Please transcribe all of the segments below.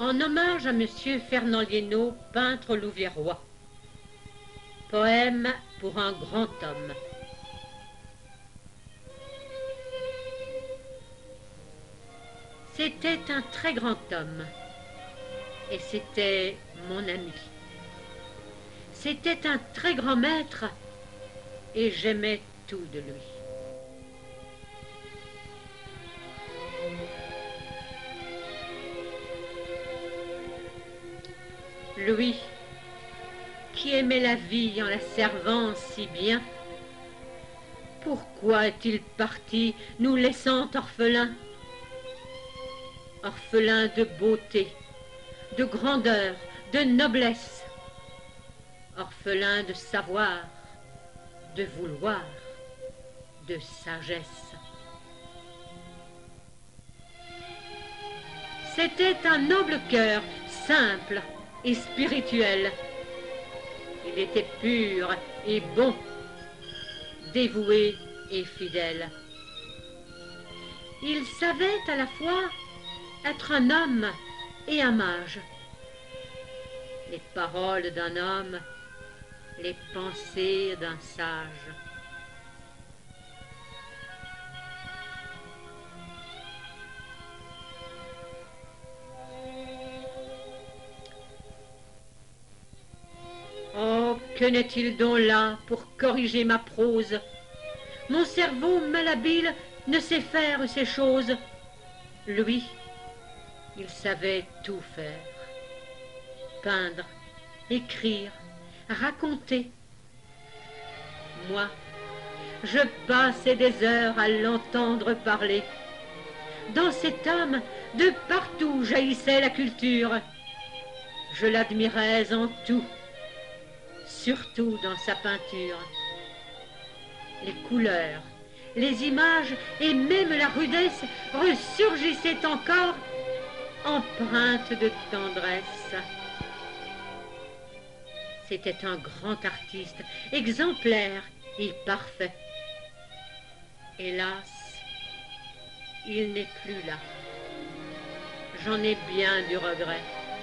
En hommage à Monsieur Fernand Liénot, peintre louviérois. Poème pour un grand homme. C'était un très grand homme, et c'était mon ami. C'était un très grand maître, et j'aimais tout de lui. Lui, qui aimait la vie en la servant si bien, pourquoi est-il parti, nous laissant orphelins? Orphelins de beauté, de grandeur, de noblesse, orphelins de savoir, de vouloir, de sagesse. C'était un noble cœur, simple et spirituel. Il était pur et bon, dévoué et fidèle. Il savait à la fois être un homme et un mage. Les paroles d'un homme, les pensées d'un sage. Oh, que n'est-il donc là pour corriger ma prose? Mon cerveau malhabile ne sait faire ces choses. Lui, il savait tout faire. Peindre, écrire, raconter. Moi, je passais des heures à l'entendre parler. Dans cet homme, de partout jaillissait la culture. Je l'admirais en tout, surtout dans sa peinture. Les couleurs, les images et même la rudesse ressurgissaient encore, empreintes de tendresse. C'était un grand artiste, exemplaire et parfait. Hélas, il n'est plus là. J'en ai bien du regret.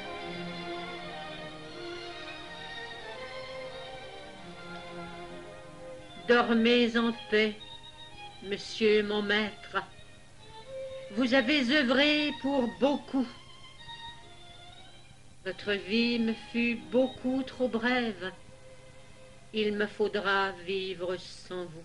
Dormez en paix, monsieur mon maître. Vous avez œuvré pour beaucoup. Votre vie me fut beaucoup trop brève. Il me faudra vivre sans vous.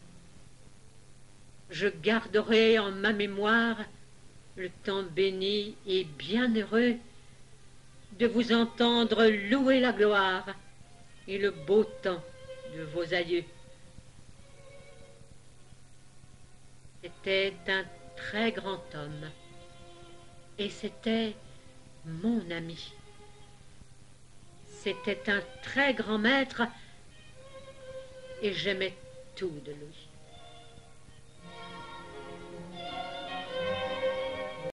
Je garderai en ma mémoire le temps béni et bienheureux de vous entendre louer la gloire et le beau temps de vos aïeux. C'était un très grand homme, et c'était mon ami. C'était un très grand maître, et j'aimais tout de lui.